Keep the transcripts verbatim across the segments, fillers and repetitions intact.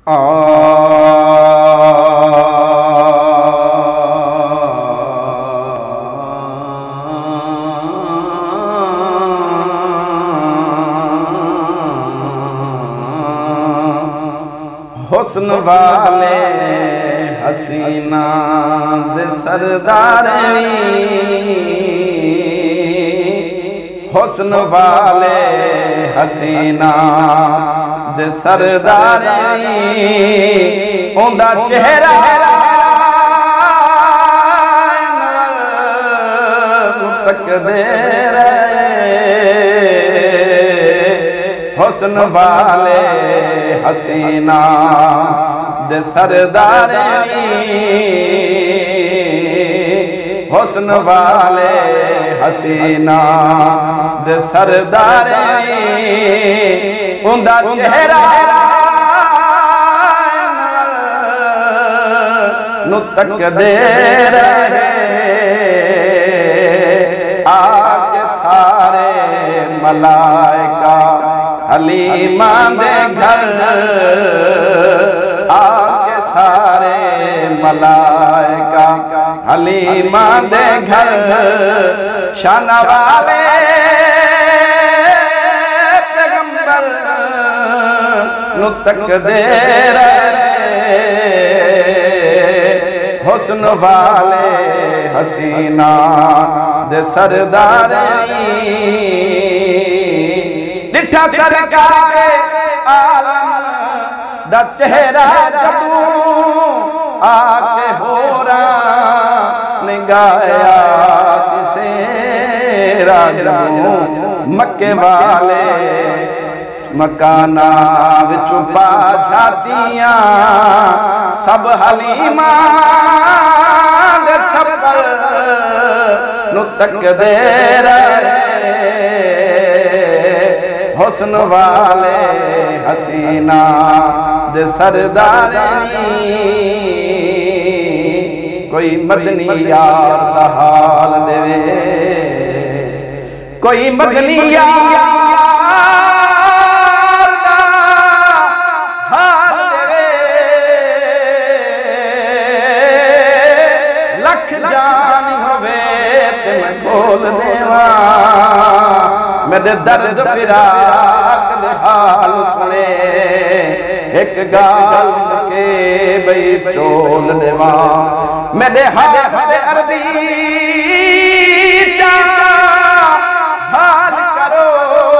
हुस्न वाले हसीना दे सरदार हुस्न वाले हसीना दे सरदार उंदा चेहरा तकदे हुस्न वाले हसीना दे सरदार हुस्न वाले हसीना दे सरदार उंदा चेहरा नु तकदे रहे आके सारे मलाइका हलीमा दे घर आके सारे मलाइका हलीमा दे घर शान वाले पैगंबर नु तकदे रहे हुस्न वाले हसीना दे सरदार डिठा सरकार आलम दा चेहरा जदू आके होरा निगाया से राजू मक्के वाले मकाना विच पा झातियां सब हलीमा दे छप्पर नु तकदे रहे हुस्न वाले हसीना दे सरदार कोई मदनी यार दा हाल देवे कोई मदनी यार दा हाल देवे लख जान होवे ते मैं खोल देवा मेरे दर्द फिराक दे हाल सुने एक गाल के बई चोल देवा मेरे हाथ अरबी चाचा हाल करो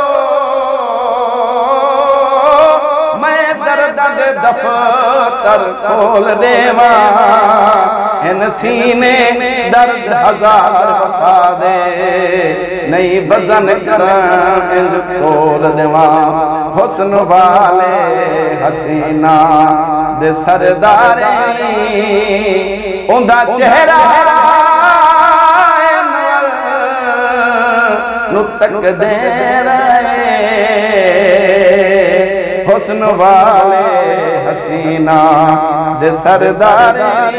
मैं दर्द दे दफ्तर खोल देवा इन सीने दर्द हजार वफा दे नहीं बजन कर तोल देवा हुस्न वाले हसीना दे सरदार उंदा चेहरा नु तकदे रहे हुस्न वाले हसीना दे सरदार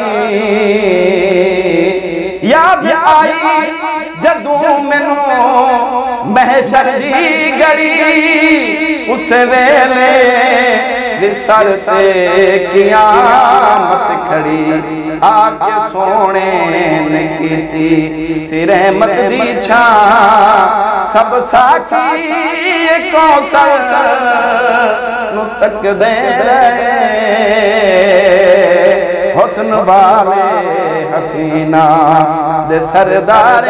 याद आई जदू मैनू महशर दी गली उस वेले विसर ते क़यामत खड़ी आके सोने ने कीती सी रहमत दी छां सब साथी कौसर नु तकदे रहे हुस्न वाले हसीना दे सरदार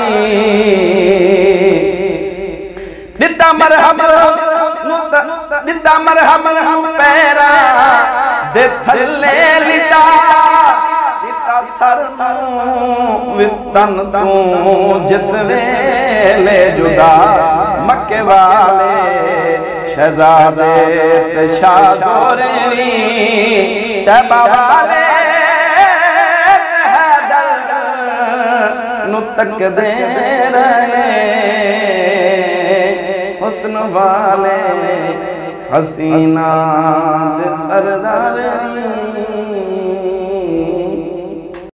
दिता मरहम दिता मरहम पैरा दे थले लिटा दिता सर वितन तू जिस वेले जुदा मक्के वाले शहजादे ते शाहजोरी तैबा वाले नु तकदे रहे हुस्न वाले हसीना दे सरदार